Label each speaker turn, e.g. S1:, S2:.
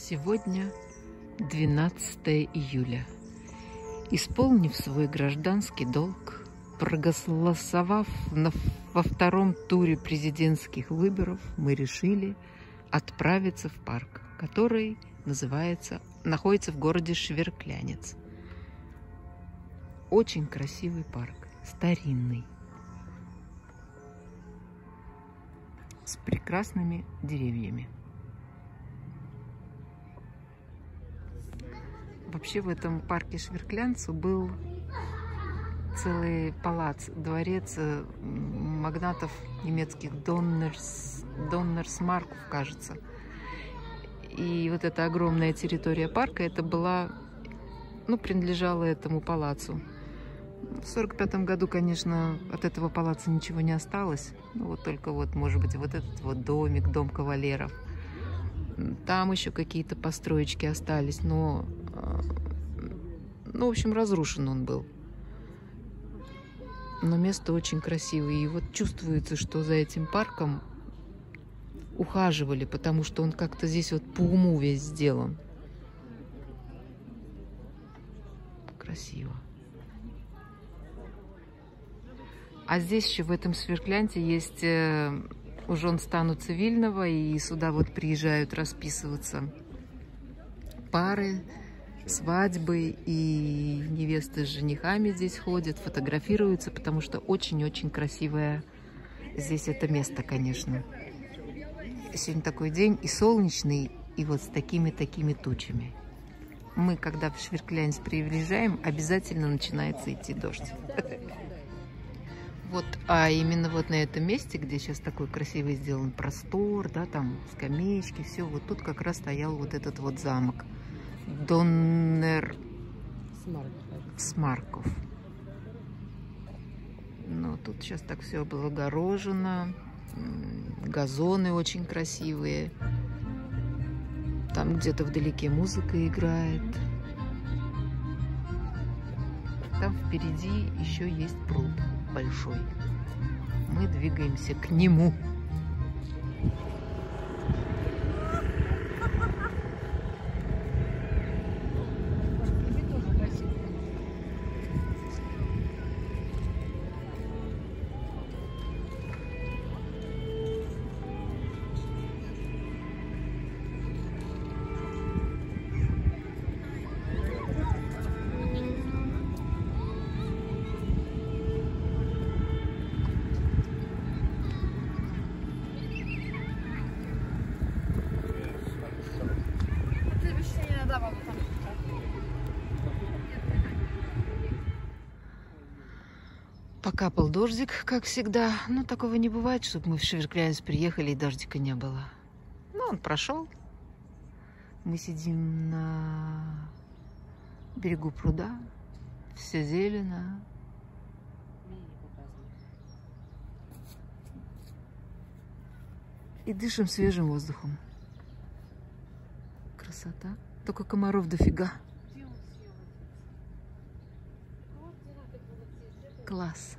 S1: Сегодня 12 июля. Исполнив свой гражданский долг, проголосовав во втором туре президентских выборов, мы решили отправиться в парк, который находится в городе Шверклянец. Очень красивый парк, старинный, с прекрасными деревьями. Вообще в этом парке Шверклянцу был целый палац, дворец магнатов немецких, Доннерсмарков, кажется. И вот эта огромная территория парка, это принадлежала этому палацу. В 1945 году, конечно, от этого палаца ничего не осталось. Только может быть, вот этот вот домик, дом кавалеров. Там еще какие-то построечки остались, но, в общем, разрушен он был. Но место очень красивое. И вот чувствуется, что за этим парком ухаживали, потому что он как-то здесь вот по уму весь сделан. Красиво. А здесь еще в этом Шверклянце есть у жен стану цивильного, и сюда вот приезжают расписываться пары, свадьбы, и невесты с женихами здесь ходят, фотографируются, потому что очень-очень красивое здесь это место, конечно. Сегодня такой день и солнечный, и вот с такими тучами. Мы, когда в Шверклянец приезжаем, обязательно начинается идти дождь. А именно вот на этом месте, где сейчас такой красивый сделан простор, да, там скамеечки, все, вот тут как раз стоял вот этот вот замок Доннерсмарков. Но тут сейчас так все облагорожено, газоны очень красивые, там где-то вдалеке музыка играет. Там впереди еще есть пруд большой. Мы двигаемся к нему. Покапал дождик, как всегда. Но такого не бывает, чтобы мы в Шверклянец приехали и дождика не было. Он прошел. Мы сидим на берегу пруда. Все зелено. И дышим свежим воздухом. Красота. Только комаров дофига. Класс.